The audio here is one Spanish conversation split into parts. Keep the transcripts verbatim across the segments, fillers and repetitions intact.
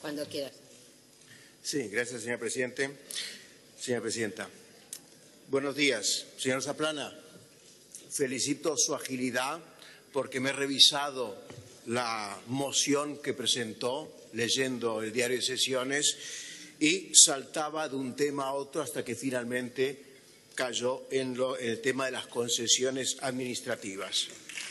Cuando quieras. Sí, gracias, señor presidente. Señora presidenta, buenos días. Señor Zaplana, felicito su agilidad porque me he revisado la moción que presentó leyendo el diario de sesiones y saltaba de un tema a otro hasta que finalmente cayó en, lo, en el tema de las concesiones administrativas.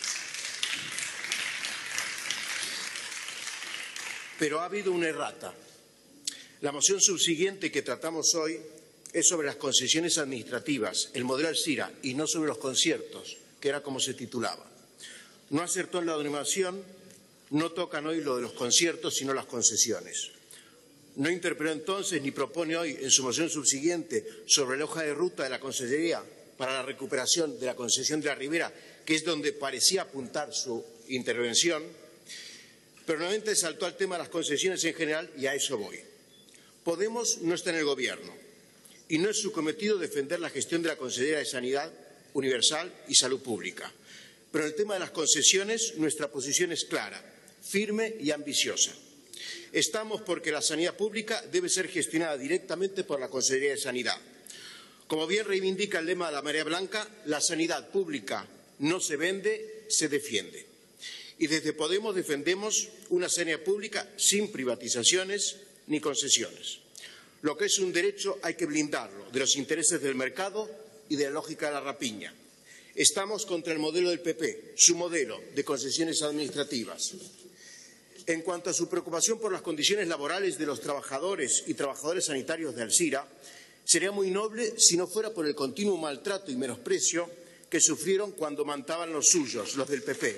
Pero ha habido una errata. La moción subsiguiente que tratamos hoy es sobre las concesiones administrativas, el modelo Alzira, y no sobre los conciertos, que era como se titulaba. No acertó en la denominación, no tocan hoy lo de los conciertos, sino las concesiones. No interpeló entonces ni propone hoy en su moción subsiguiente sobre la hoja de ruta de la Consellería para la recuperación de la concesión de la Ribera, que es donde parecía apuntar su intervención, pero nuevamente saltó al tema de las concesiones en general y a eso voy. Podemos no está en el Gobierno y no es su cometido defender la gestión de la Consejería de Sanidad Universal y Salud Pública. Pero en el tema de las concesiones nuestra posición es clara, firme y ambiciosa. Estamos porque la sanidad pública debe ser gestionada directamente por la Consejería de Sanidad. Como bien reivindica el lema de la Marea Blanca, la sanidad pública no se vende, se defiende. Y desde Podemos defendemos una sanidad pública sin privatizaciones ni concesiones. Lo que es un derecho hay que blindarlo de los intereses del mercado y de la lógica de la rapiña. Estamos contra el modelo del P P, su modelo de concesiones administrativas. En cuanto a su preocupación por las condiciones laborales de los trabajadores y trabajadores sanitarios de Alzira, sería muy noble si no fuera por el continuo maltrato y menosprecio que sufrieron cuando mandaban los suyos, los del P P.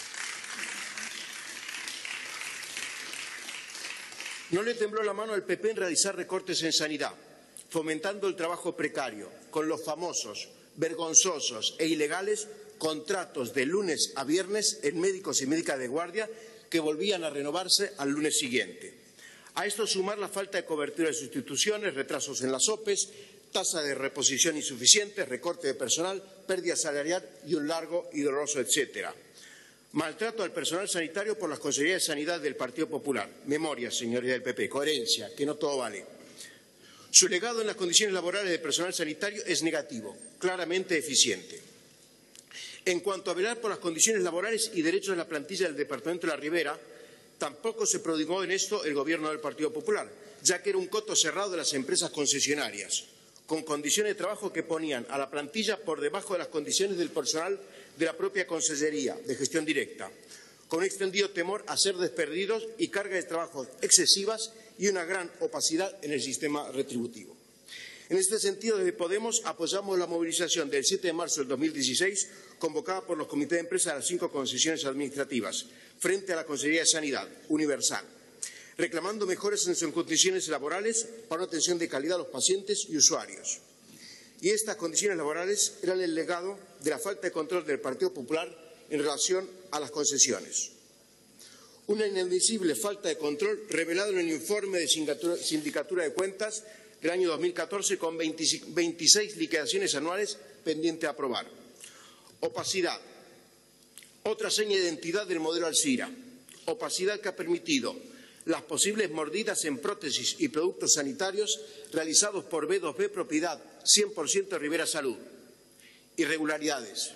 No le tembló la mano al P P en realizar recortes en sanidad, fomentando el trabajo precario, con los famosos, vergonzosos e ilegales contratos de lunes a viernes en médicos y médicas de guardia que volvían a renovarse al lunes siguiente. A esto sumar la falta de cobertura de sustituciones, retrasos en las O P Es, tasa de reposición insuficiente, recorte de personal, pérdida salarial y un largo y doloroso etcétera. Maltrato al personal sanitario por las Consejerías de Sanidad del Partido Popular. Memoria, señoría del P P, coherencia, que no todo vale. Su legado en las condiciones laborales del personal sanitario es negativo, claramente deficiente. En cuanto a velar por las condiciones laborales y derechos de la plantilla del Departamento de la Ribera, tampoco se prodigó en esto el Gobierno del Partido Popular, ya que era un coto cerrado de las empresas concesionarias, con condiciones de trabajo que ponían a la plantilla por debajo de las condiciones del personal de la propia Consellería de Gestión Directa, con un extendido temor a ser despedidos y carga de trabajo excesivas y una gran opacidad en el sistema retributivo. En este sentido, desde Podemos apoyamos la movilización del siete de marzo del dos mil dieciséis convocada por los comités de empresa de las cinco concesiones administrativas frente a la Consejería de Sanidad Universal, reclamando mejoras en sus condiciones laborales para una atención de calidad a los pacientes y usuarios. Y estas condiciones laborales eran el legado de la falta de control del Partido Popular en relación a las concesiones. Una inadmisible falta de control revelado en el informe de Sindicatura de Cuentas del año dos mil catorce con veintiséis liquidaciones anuales pendientes de aprobar. Opacidad. Otra seña de identidad del modelo Alzira. Opacidad que ha permitido las posibles mordidas en prótesis y productos sanitarios realizados por B dos B propiedad cien por ciento de Ribera Salud. Irregularidades,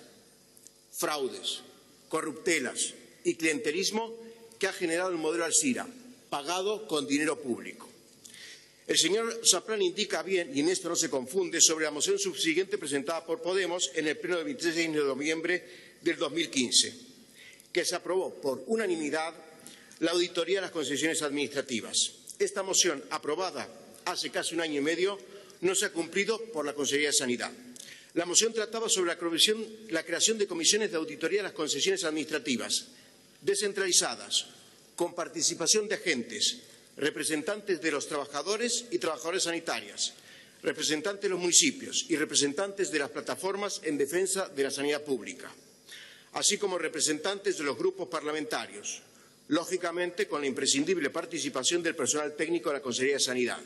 fraudes, corruptelas y clientelismo que ha generado el modelo Alzira, pagado con dinero público. El señor Zaplana indica bien, y en esto no se confunde, sobre la moción subsiguiente presentada por Podemos en el pleno del veintiséis de noviembre del dos mil quince, que se aprobó por unanimidad la auditoría de las concesiones administrativas. Esta moción, aprobada hace casi un año y medio, no se ha cumplido por la Consejería de Sanidad. La moción trataba sobre la, la creación de comisiones de auditoría de las concesiones administrativas, descentralizadas, con participación de agentes, representantes de los trabajadores y trabajadoras sanitarias, representantes de los municipios y representantes de las plataformas en defensa de la sanidad pública, así como representantes de los grupos parlamentarios, lógicamente con la imprescindible participación del personal técnico de la Consejería de Sanidad.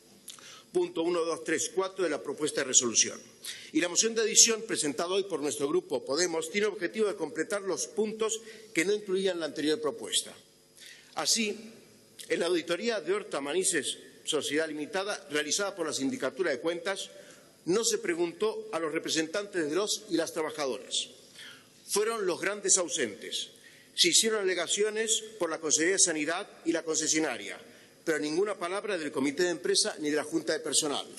Punto uno, dos, tres, cuatro de la propuesta de resolución. Y la moción de adición presentada hoy por nuestro grupo Podemos tiene el objetivo de completar los puntos que no incluían la anterior propuesta. Así, En la auditoría de Horta Manises Sociedad Limitada, realizada por la Sindicatura de Cuentas, no se preguntó a los representantes de los y las trabajadoras. Fueron los grandes ausentes. Se hicieron alegaciones por la Consejería de Sanidad y la concesionaria, pero ninguna palabra del Comité de Empresa ni de la Junta de Personal.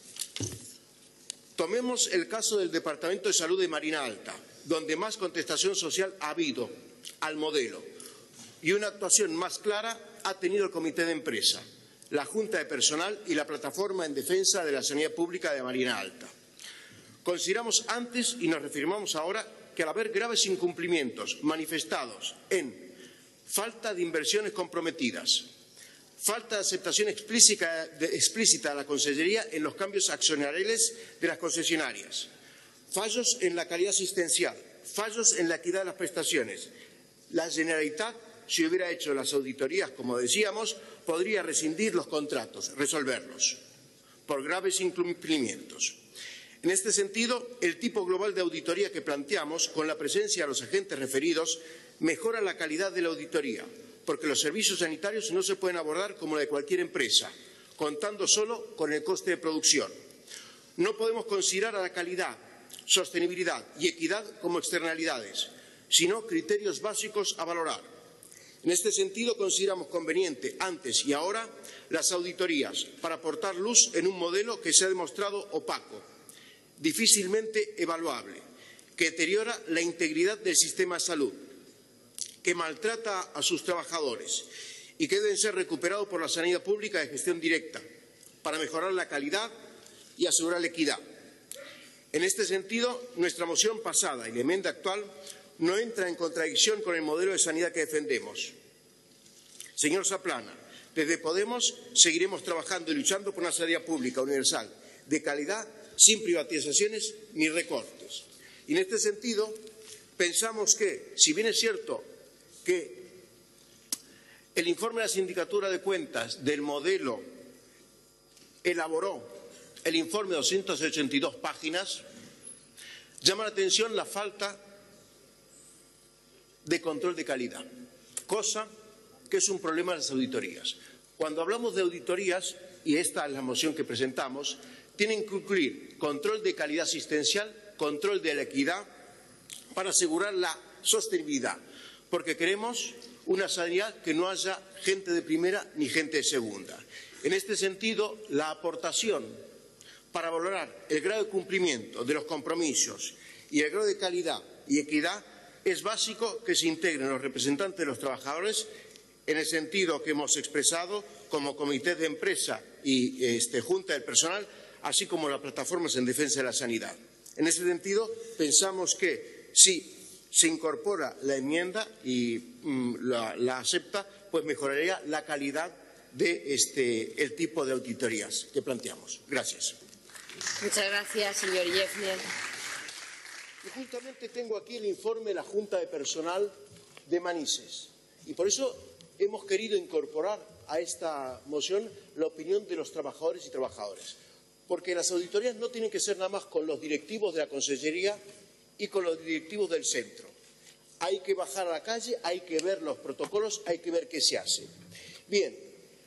Tomemos el caso del Departamento de Salud de Marina Alta, donde más contestación social ha habido al modelo y una actuación más clara ha tenido el Comité de Empresa, la Junta de Personal y la Plataforma en Defensa de la Sanidad Pública de Marina Alta. Consideramos antes y nos reafirmamos ahora que al haber graves incumplimientos manifestados en falta de inversiones comprometidas, falta de aceptación explícita de, explícita de la Consellería en los cambios accionariales de las concesionarias, fallos en la calidad asistencial, fallos en la equidad de las prestaciones, la Generalitat, si hubiera hecho las auditorías, como decíamos, podría rescindir los contratos, resolverlos, por graves incumplimientos. En este sentido, el tipo global de auditoría que planteamos, con la presencia de los agentes referidos, mejora la calidad de la auditoría, porque los servicios sanitarios no se pueden abordar como la de cualquier empresa, contando solo con el coste de producción. No podemos considerar a la calidad, sostenibilidad y equidad como externalidades, sino criterios básicos a valorar. En este sentido, consideramos conveniente, antes y ahora, las auditorías para aportar luz en un modelo que se ha demostrado opaco, difícilmente evaluable, que deteriora la integridad del sistema de salud, que maltrata a sus trabajadores y que deben ser recuperados por la sanidad pública de gestión directa para mejorar la calidad y asegurar la equidad. En este sentido, nuestra moción pasada y la enmienda actual no entra en contradicción con el modelo de sanidad que defendemos. Señor Zaplana, desde Podemos seguiremos trabajando y luchando por una sanidad pública universal, de calidad, sin privatizaciones ni recortes. Y en este sentido, pensamos que, si bien es cierto que el informe de la Sindicatura de Cuentas del modelo elaboró el informe de doscientas ochenta y dos páginas, llama la atención la falta de control de calidad, cosa que es un problema de las auditorías. Cuando hablamos de auditorías, y esta es la moción que presentamos, tienen que incluir control de calidad asistencial, control de la equidad, para asegurar la sostenibilidad, porque queremos una sanidad que no haya gente de primera ni gente de segunda. En este sentido, la aportación para valorar el grado de cumplimiento de los compromisos y el grado de calidad y equidad es básico que se integren los representantes de los trabajadores en el sentido que hemos expresado como Comité de Empresa y este, Junta del Personal, así como las plataformas en defensa de la sanidad. En ese sentido, pensamos que si se incorpora la enmienda y mm, la, la acepta, pues mejoraría la calidad de este, el tipo de auditorías que planteamos. Gracias. Muchas gracias, señor Yefner. Y justamente tengo aquí el informe de la Junta de Personal de Manises. Y por eso hemos querido incorporar a esta moción la opinión de los trabajadores y trabajadoras. Porque las auditorías no tienen que ser nada más con los directivos de la Consellería y con los directivos del centro. Hay que bajar a la calle, hay que ver los protocolos, hay que ver qué se hace. Bien,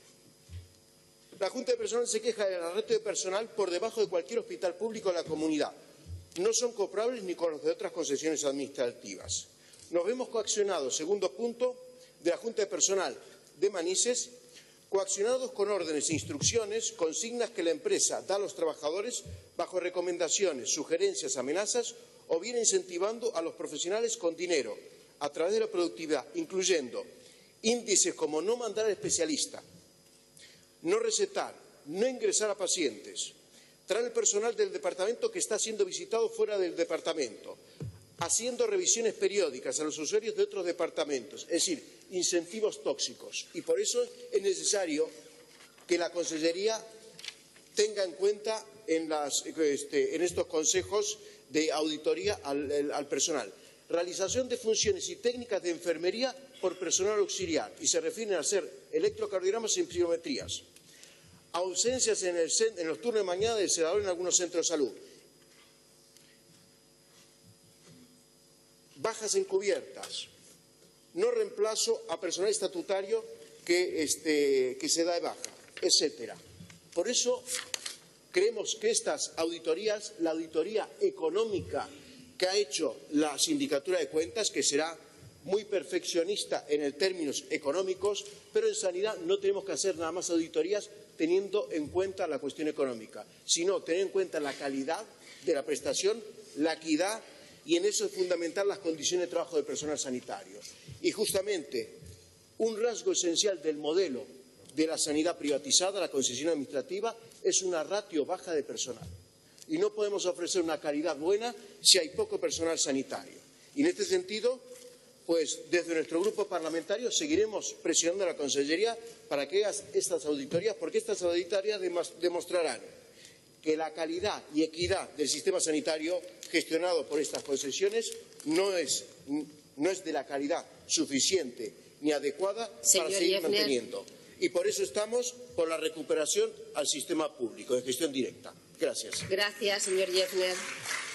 la Junta de Personal se queja del arresto de personal por debajo de cualquier hospital público de la comunidad. No son comparables ni con los de otras concesiones administrativas. Nos vemos coaccionados, segundo punto, de la Junta de Personal de Manises, coaccionados con órdenes e instrucciones, consignas que la empresa da a los trabajadores bajo recomendaciones, sugerencias, amenazas o bien incentivando a los profesionales con dinero a través de la productividad, incluyendo índices como no mandar al especialista, no recetar, no ingresar a pacientes, traer el personal del departamento que está siendo visitado fuera del departamento, haciendo revisiones periódicas a los usuarios de otros departamentos, es decir, incentivos tóxicos. Y por eso es necesario que la Consellería tenga en cuenta en, las, este, en estos consejos de auditoría al, al personal. Realización de funciones y técnicas de enfermería por personal auxiliar, y se refieren a hacer electrocardiogramas y spirometrías. Ausencias en, el, en los turnos de mañana del sedador en algunos centros de salud. Bajas encubiertas. No reemplazo a personal estatutario que, este, que se da de baja, etcétera. Por eso creemos que estas auditorías, la auditoría económica que ha hecho la Sindicatura de Cuentas, que será muy perfeccionista en términos económicos, pero en sanidad no tenemos que hacer nada más auditorías teniendo en cuenta la cuestión económica, sino tener en cuenta la calidad de la prestación, la equidad, y en eso es fundamental las condiciones de trabajo del personal sanitario. Y justamente un rasgo esencial del modelo de la sanidad privatizada, la concesión administrativa, es una ratio baja de personal. Y no podemos ofrecer una calidad buena si hay poco personal sanitario. Y en este sentido, pues desde nuestro grupo parlamentario seguiremos presionando a la Consellería para que haga estas auditorías, porque estas auditorías demostrarán que la calidad y equidad del sistema sanitario gestionado por estas concesiones no es, no es de la calidad suficiente ni adecuada Señor para seguir Yefner. manteniendo. Y por eso estamos por la recuperación al sistema público de gestión directa. Gracias. Gracias, señor Yefner.